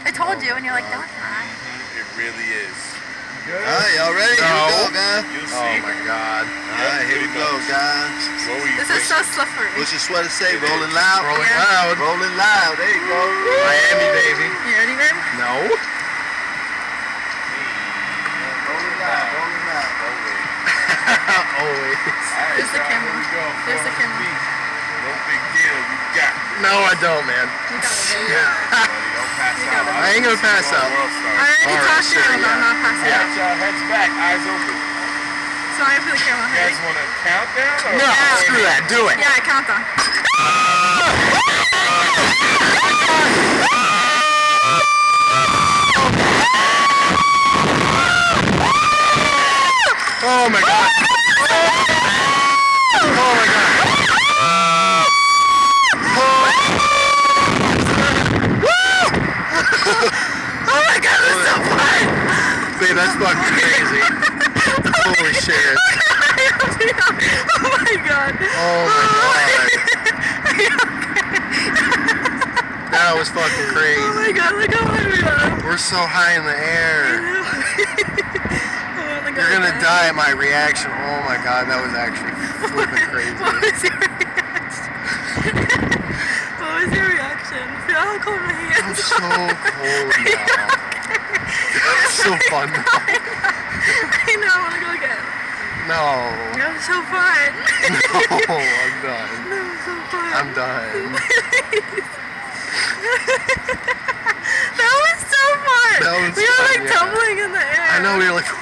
I told you, and you're like, no, it's not. It really is. Alright, y'all ready? Here we go, guys. You'll see. Oh my God. Alright, here we go, guys. What were you This is so slippery. What's your sweater say? Rolling loud? Rolling Yeah. loud. Rolling loud. There you go. Miami, baby. You ready, babe? No. Rolling loud. Rolling loud. Always. There's the camera. There's the camera. No big deal. You got it. No, I don't, man. You got it, baby. Buddy, don't pass You out. got it. I ain't gonna pass out. World I star. already Alright, talked to sure, you, but I'm yeah. not passing Got out. y'all heads back, eyes open. So I put the camera on. You guys want a countdown? Or No, screw that. Do it. Yeah, count on. Oh my God. Oh my God. Oh my God, that's so fun! Babe, that's fucking crazy. Holy shit. Oh my God. Oh my God. That was fucking Oh crazy. my God, look how high we are. We're so high in the air. You're gonna die at my reaction. Oh my God, that was actually flipping crazy. What was your reaction? What was your reaction? Feel how cold my hands I'm so cold now. It's so fun. I know, I wanna go again. No. That was so fun. No, I'm done. That was so fun. I'm done. That was so fun. That was we were fun, like yeah. tumbling in the air. I know, we were like...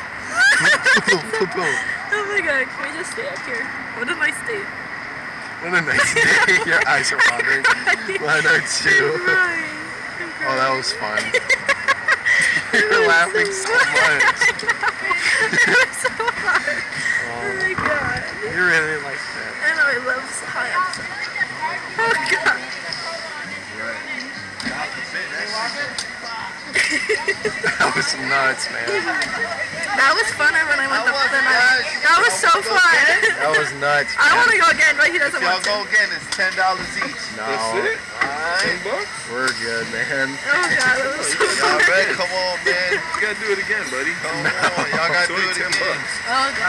Oh my God, can we just stay up here? What a nice day. What a nice day. Your eyes are watering. Mine are too. Oh, that was fun. You're laughing so much. It was so hard. Oh my God. You really like that. I know, I love high ups. Oh my God. That was nuts, man. That was funner when I went up the night. That was so fun. That was nuts, I man. want to go again, but he doesn't Y'all want to. go again. It's $10 each. No, That's it? $10? we're good, man. Oh God, that was so Y'all fun. ready? Come on, man. You gotta do it again, buddy. Come on. Y'all gotta do it It's only again. $10. Oh God.